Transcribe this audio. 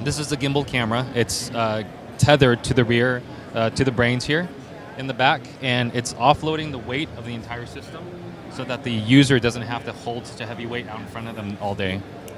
this is the gimbal camera. It's tethered to the rear, to the brains here in the back, and it's offloading the weight of the entire system so that the user doesn't have to hold such a heavy weight out in front of them all day.